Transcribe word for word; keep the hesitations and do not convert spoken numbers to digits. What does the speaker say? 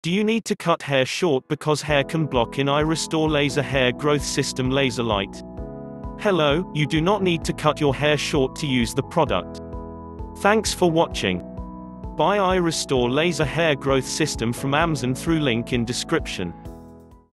Do you need to cut hair short because hair can block in iRestore Laser Hair Growth System Laser Light? Hello, you do not need to cut your hair short to use the product. Thanks for watching. Buy iRestore Laser Hair Growth System from Amazon through link in description.